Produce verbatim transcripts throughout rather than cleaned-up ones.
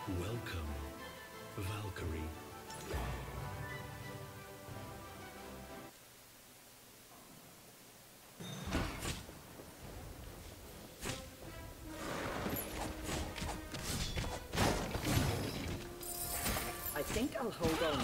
Welcome, Valkyrie. I think I'll hold on.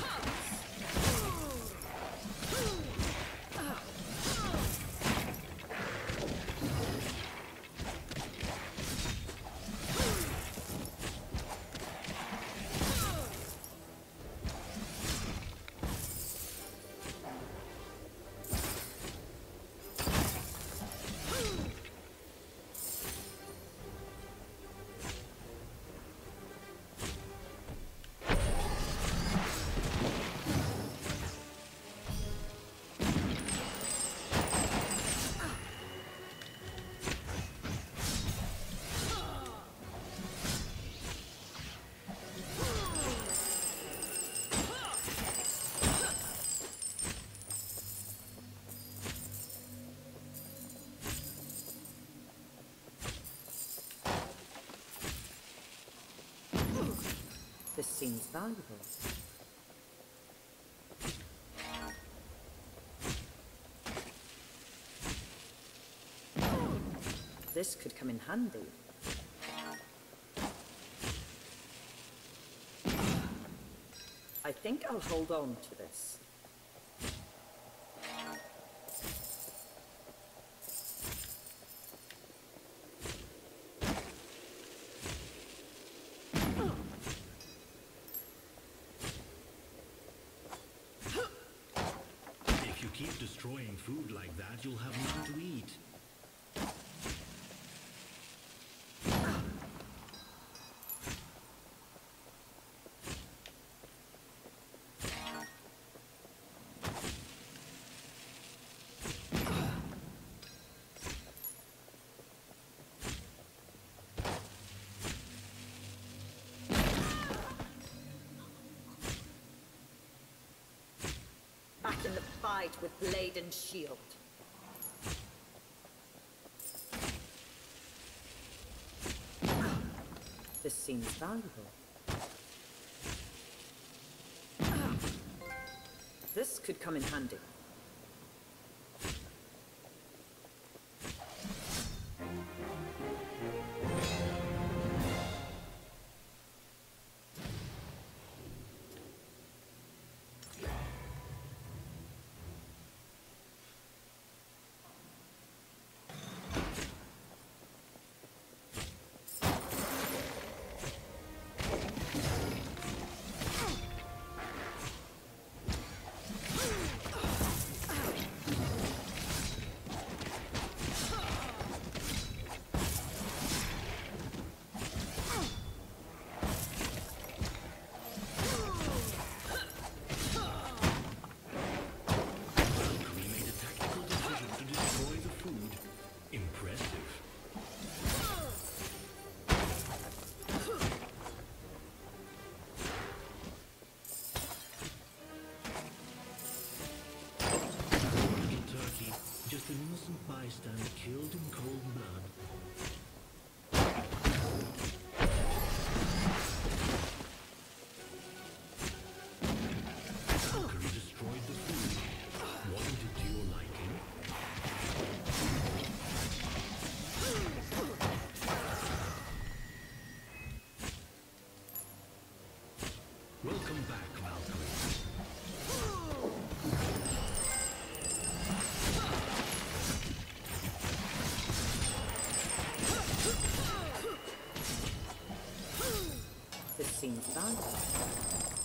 This seems valuable. This could come in handy. I think I'll hold on to this. Keep destroying food like that, you'll have nothing to eat. Back in the fight with blade and shield. This seems valuable. This could come in handy. An innocent bystander killed in cold blood. Valkyrie destroyed the food. Wasn't it to your liking? Welcome back, Valkyrie. This seems valuable.